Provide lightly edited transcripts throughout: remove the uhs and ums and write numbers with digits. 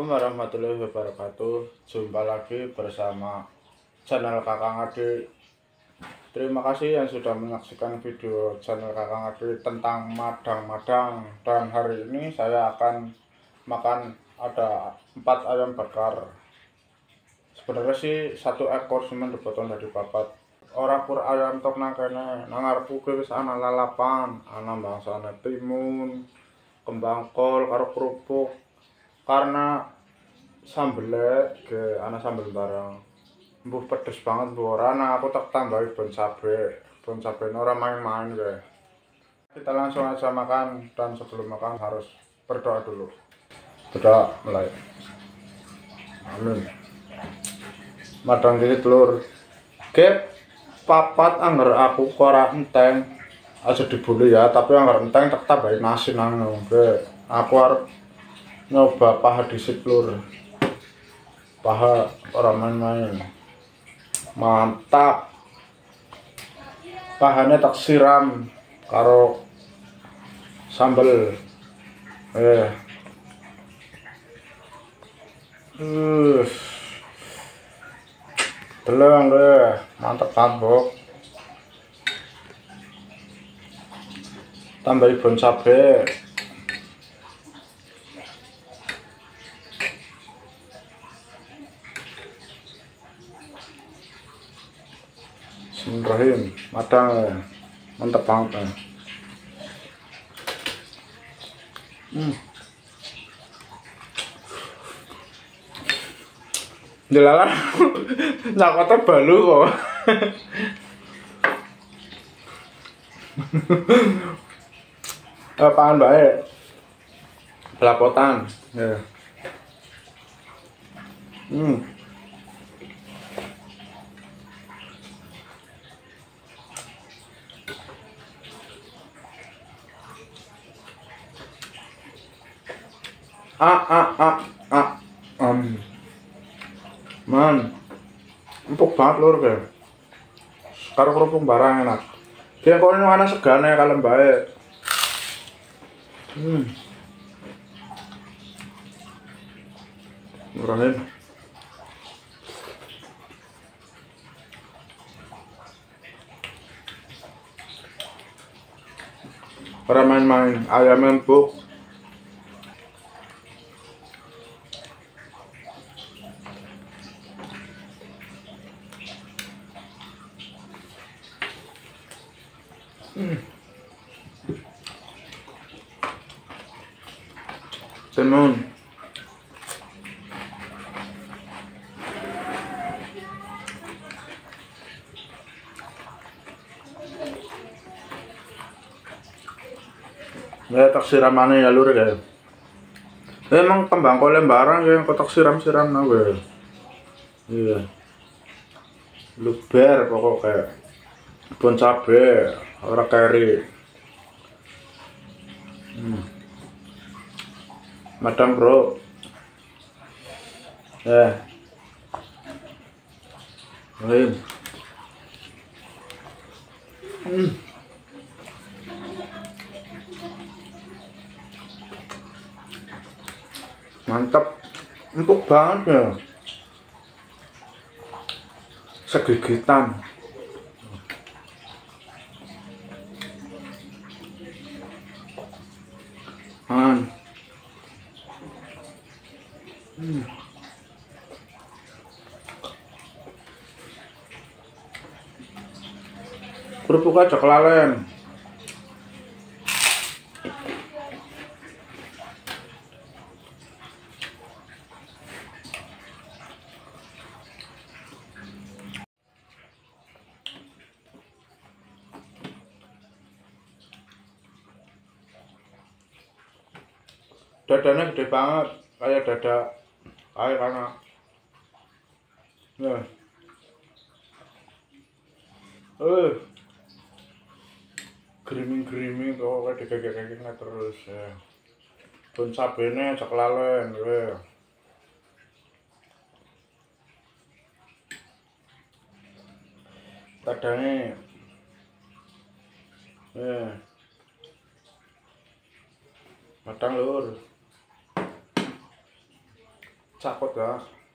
Assalamualaikum warahmatullahi wabarakatuh. Jumpa lagi bersama channel Kakang Adi. Terima kasih yang sudah menyaksikan video channel Kakang Adi tentang madang-madang. Dan hari ini saya akan makan ada 4 ayam bakar. Sebenarnya sih 1 ekor semen dipotong dari papat. Ora kur ayam tok nang kene, nang ngarepku wis ana lalapan, ana bangsane timun, kembang kol karo kerupuk. Karena sambelnya ke anak sambel bareng mbuh pedes banget bu ora, nah aku tak tambahi bon cabe ora main-main ya. Kita langsung aja makan, dan sebelum makan harus berdoa dulu. Berdoa mulai. Amin. Madang gini telur ke papat anggar aku ora enteng aja dibuli ya, tapi anggar enteng tak tambahin nasi nang ke aku harus nyoba paha disip lur, paha orang main-main, mantap. Pahanya tak siram karo sambel teleng mantap banget. Tambahin bon cabe, Bismillahirrahmanirrahim. Madang mantap banget. Dilalah nakota balu kok. Apaan baik pelapotan ya. Man, empuk banget lur ke. Karo kerupuk barang enak. Dia kok ini mana segane kalem baik. Murahin. Para main-main ayam empuk. Timun. Ya tak siramane ya lur ya. Emang kembang kolem barang yang kotak siram-siram nah gue. Iya. Luber pokok kayak bon cabe, ora keri. Madang bro. Lain. Mantap, empuk banget ya. Segigitan. Kerupuk aja kelalen. Dadanya gede banget, kayak dada air anak. Nah. Griming-griming kok kayak digegek-gegek terus ya. Bon cabene aja kelalen gue. Dadane matang lur. Cakot ya.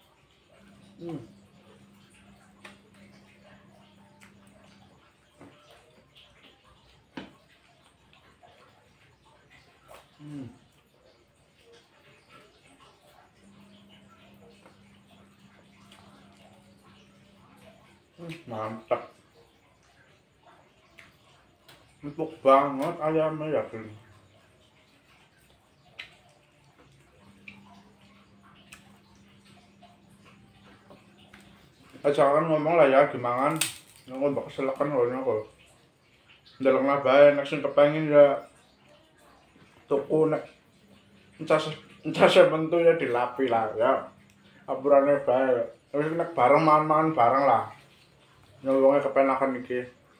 Mantap. Empuk banget ayamnya ya. Jangan ngomong lah ya gimana ngomong bakal selekan holnya kok dalam bae nek sing kepengin ya tuku nek encas mentu ya dilapi lah ya apurane bae wis nek bareng mangan bareng lah wonge kepenakan iki.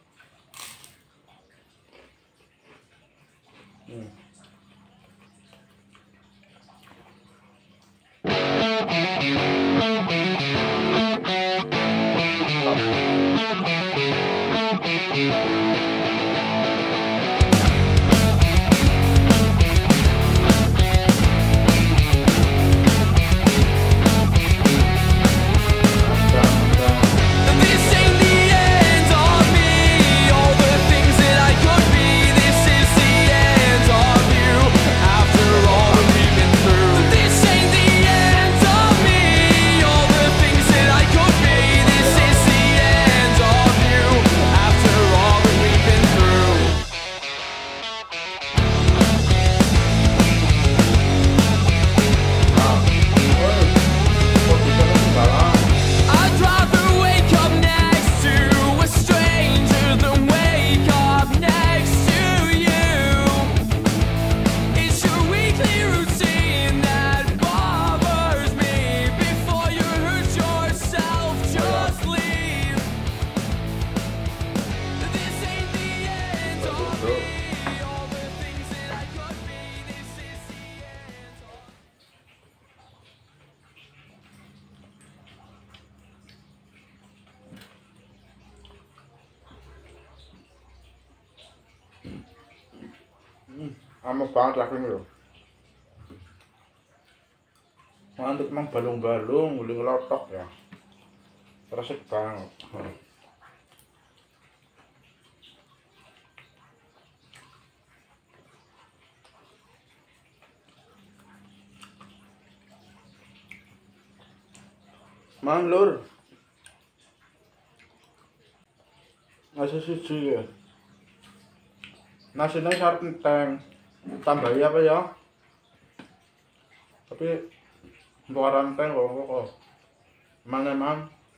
Amat banget lagi lho. Mantap emang balung-balung, guling lotok ya. Resik banget. Mang lur. Nasi siji ya. Nasinya syarat enteng. Tambahi apa ya? Tapi bukan enteng kok. Mana emang?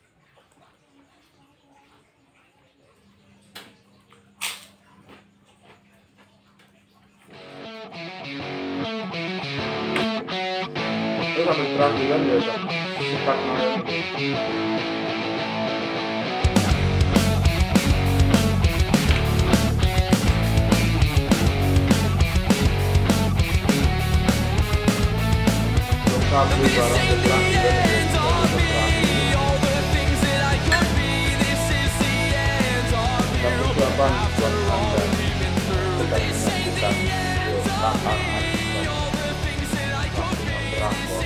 Itu sampai terakhir ya, cepat main. Kabel barang terakhir. Persiapan buat Anda tetap menyaksikan video kakak berangkot.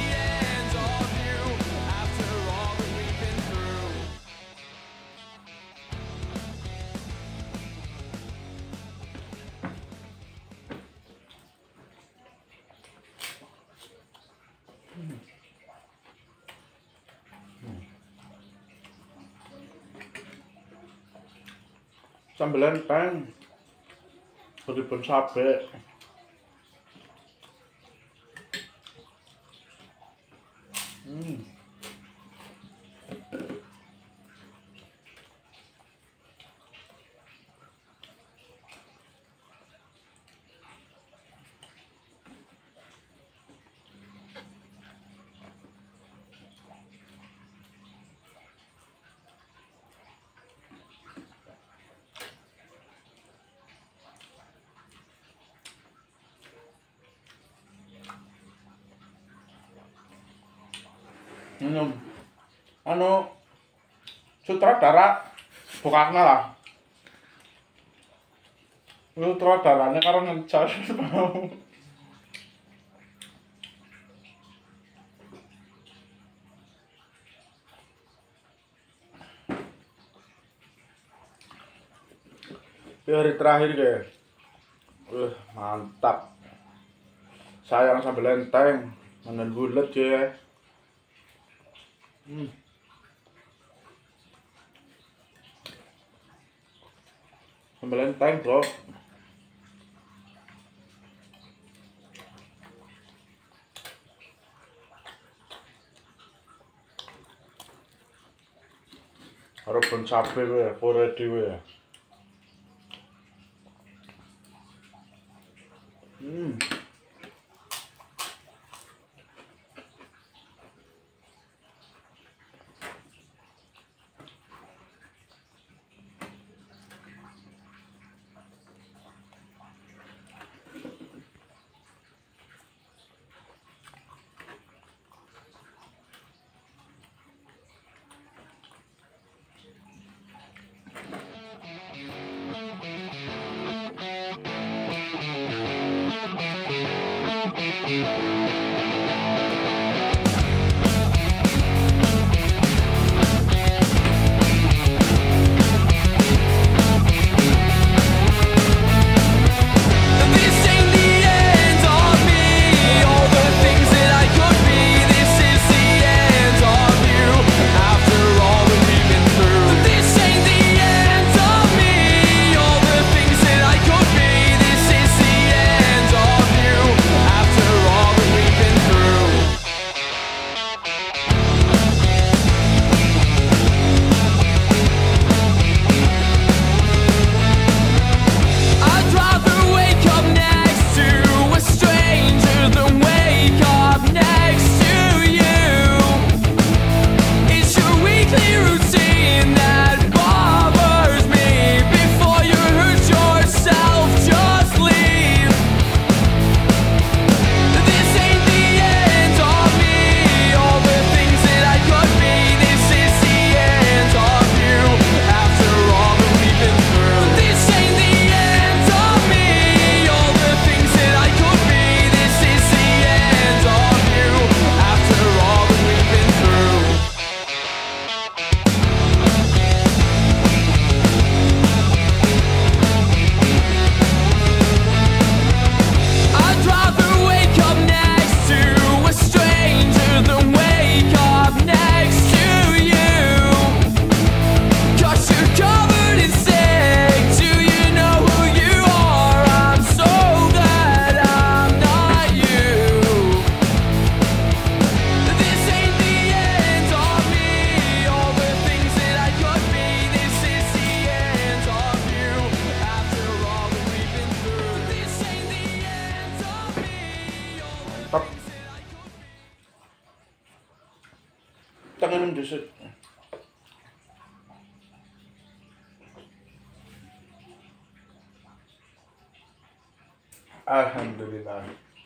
Sambelan pan beripun sabek. Sutradara bukakna lah. Sutradaranya karo ngecas mau. Ini hari terakhir guys. Mantap. Sayang sambal enteng, menen bulet ya. Sambal enteng, bro. Rebon cabe ya, pore dhewe ya. Tangan dusut. Alhamdulillah.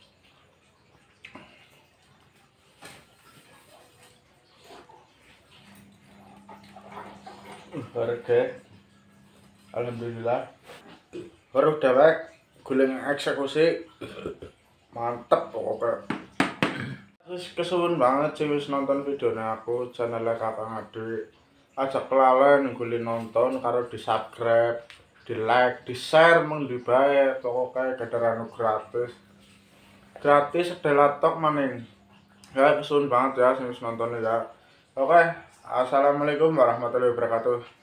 Harga. Alhamdulillah. Baru dewek guling eksekusi. Mantep pokoknya. Terus kesuwun banget sih wis nonton videonya aku channelnya Kakang Ade. Aja kelalen guling nonton karo di-subscribe, di-like, di-share mengdi bae pokoknya gadaran gratis. Gratis adalah tok maning. Ya kesuwun banget ya sing wis nonton ya. Oke, assalamualaikum warahmatullahi wabarakatuh.